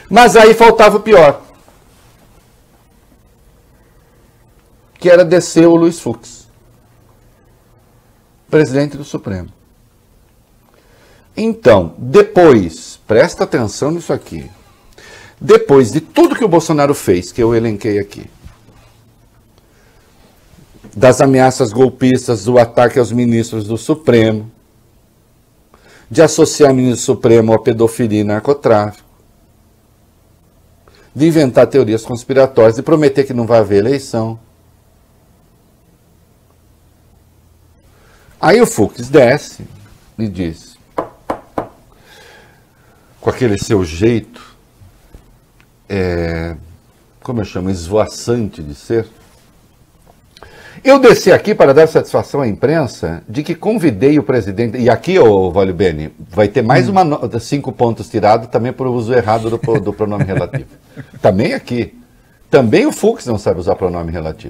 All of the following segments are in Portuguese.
Mas aí faltava o pior, que era descer o Luiz Fux, presidente do Supremo. Então, depois, presta atenção nisso aqui, depois de tudo que o Bolsonaro fez, que eu elenquei aqui, das ameaças golpistas, do ataque aos ministros do Supremo, de associar o ministro do Supremo à pedofilia e narcotráfico, de inventar teorias conspiratórias, de prometer que não vai haver eleição. Aí o Fux desce e diz, com aquele seu jeito, como eu chamo, esvoaçante de ser, eu desci aqui para dar satisfação à imprensa de que convidei o presidente... E aqui, ô Valio Bene, vai ter mais 5 pontos tirados também por uso errado do pronome relativo. Também aqui. Também o Fux não sabe usar pronome relativo.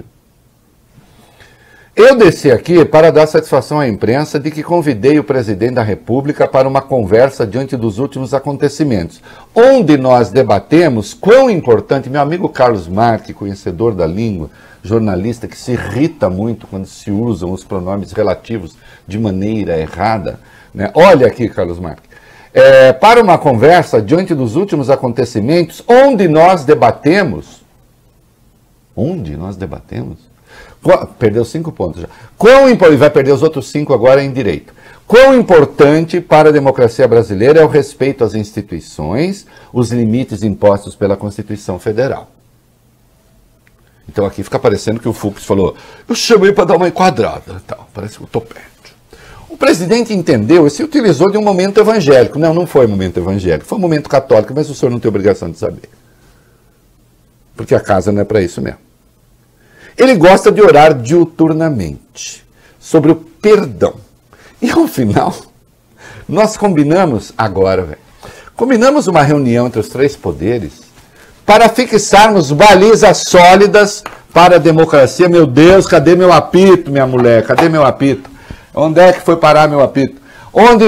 Eu desci aqui para dar satisfação à imprensa de que convidei o presidente da República para uma conversa diante dos últimos acontecimentos, onde nós debatemos quão importante... Meu amigo Carlos Marques, conhecedor da língua, jornalista que se irrita muito quando se usam os pronomes relativos de maneira errada, né? Olha aqui, Carlos Marques. Para uma conversa diante dos últimos acontecimentos, onde nós debatemos... Onde nós debatemos? Perdeu 5 pontos já. Vai perder os outros 5 agora em direito. Quão importante para a democracia brasileira é o respeito às instituições, os limites impostos pela Constituição Federal. Então aqui fica parecendo que o Fux falou, eu chamei para dar uma enquadrada, tal, parece o topete. O presidente entendeu e se utilizou de um momento evangélico. Não, não foi um momento evangélico, foi um momento católico, mas o senhor não tem obrigação de saber. Porque a casa não é para isso mesmo. Ele gosta de orar diuturnamente sobre o perdão. E ao final, nós combinamos agora, combinamos uma reunião entre os 3 poderes para fixarmos balizas sólidas para a democracia. Meu Deus, cadê meu apito, minha mulher? Cadê meu apito? Onde é que foi parar meu apito? Onde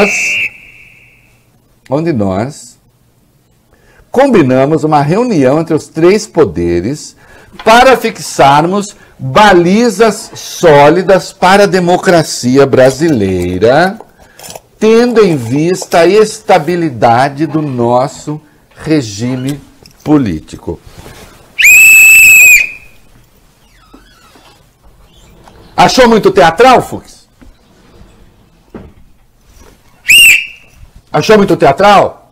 nós combinamos uma reunião entre os 3 poderes para fixarmos balizas sólidas para a democracia brasileira, tendo em vista a estabilidade do nosso regime político. Achou muito teatral, Fux? Achou muito teatral?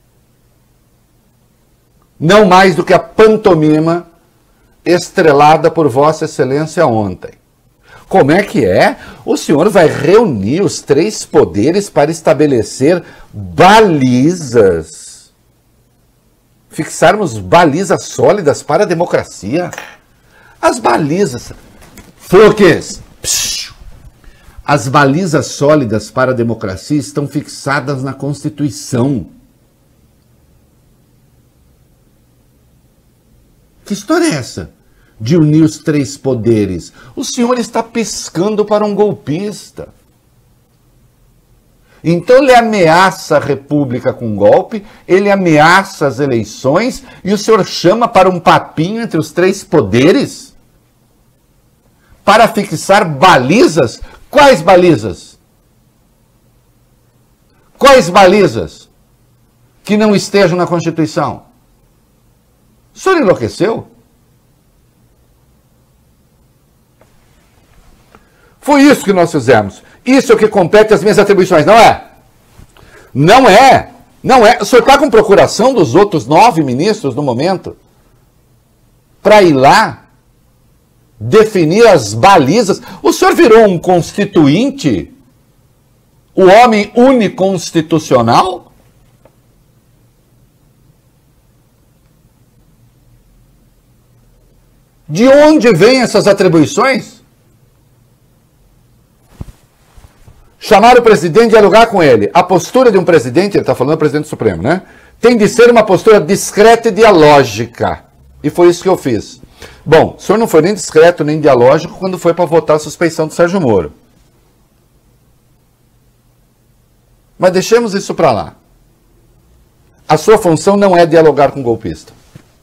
Não mais do que a pantomima estrelada por Vossa Excelência ontem. Como é que é? O senhor vai reunir os 3 poderes para estabelecer balizas. Fixarmos balizas sólidas para a democracia. As balizas... Fux! As balizas sólidas para a democracia estão fixadas na Constituição. Que história é essa? De unir os 3 poderes. O senhor está pescando para um golpista. Então ele ameaça a República com golpe, ele ameaça as eleições e o senhor chama para um papinho entre os 3 poderes? Para fixar balizas? Quais balizas? Quais balizas que não estejam na Constituição? O senhor enlouqueceu? Foi isso que nós fizemos. Isso é o que compete às minhas atribuições, não é? Não é. Não é. O senhor está com procuração dos outros 9 ministros no momento? Para ir lá definir as balizas? O senhor virou um constituinte? O homem uniconstitucional? De onde vêm essas atribuições? Chamar o presidente e dialogar com ele. A postura de um presidente, ele está falando do presidente Supremo, né? Tem de ser uma postura discreta e dialógica. E foi isso que eu fiz. Bom, o senhor não foi nem discreto nem dialógico quando foi para votar a suspeição do Sérgio Moro. Mas deixemos isso para lá. A sua função não é dialogar com o golpista.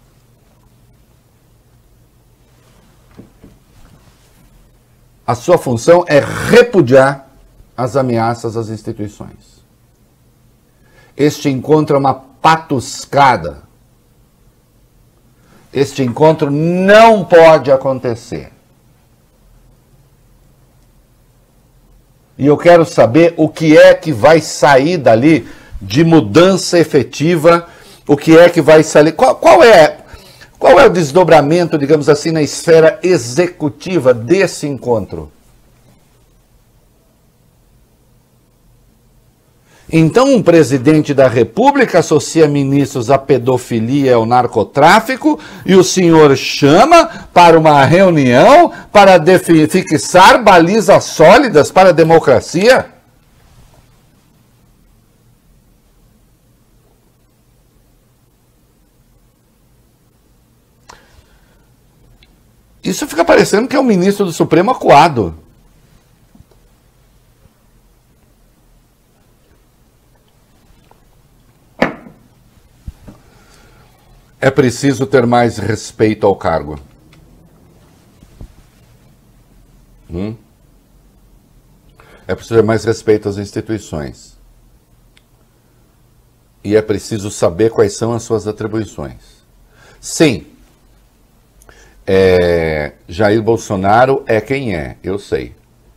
A sua função é repudiar as ameaças às instituições. Este encontro é uma patuscada. Este encontro não pode acontecer. E eu quero saber o que é que vai sair dali de mudança efetiva, o que é que vai sair. Qual é o desdobramento, digamos assim, na esfera executiva desse encontro? Então, um presidente da República associa ministros à pedofilia e ao narcotráfico e o senhor chama para uma reunião para fixar balizas sólidas para a democracia? Isso fica parecendo que é um ministro do Supremo acuado. É preciso ter mais respeito ao cargo. É preciso ter mais respeito às instituições. E é preciso saber quais são as suas atribuições. Sim, Jair Bolsonaro é quem é, eu sei.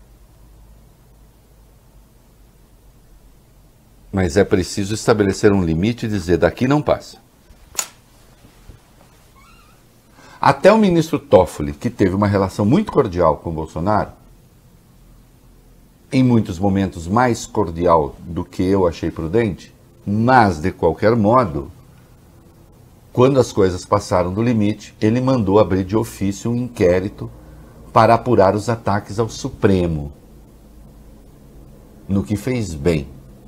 Mas é preciso estabelecer um limite e dizer, daqui não passa. Até o ministro Toffoli, que teve uma relação muito cordial com o Bolsonaro, em muitos momentos mais cordial do que eu achei prudente, mas, de qualquer modo, quando as coisas passaram do limite, ele mandou abrir de ofício um inquérito para apurar os ataques ao Supremo, no que fez bem.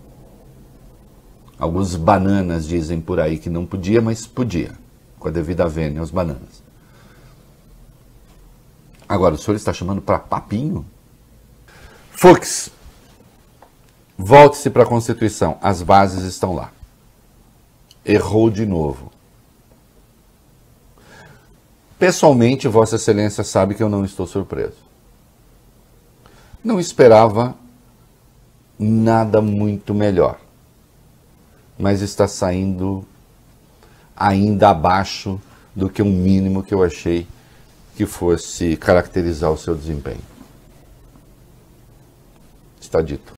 Alguns bananas dizem por aí que não podia, mas podia, com a devida vênia aos bananas. Agora, o senhor está chamando para papinho? Fux, volte-se para a Constituição. As bases estão lá. Errou de novo. Pessoalmente, Vossa Excelência sabe que eu não estou surpreso. Não esperava nada muito melhor. Mas está saindo ainda abaixo do que um mínimo que eu achei que fosse caracterizar o seu desempenho. Está dito.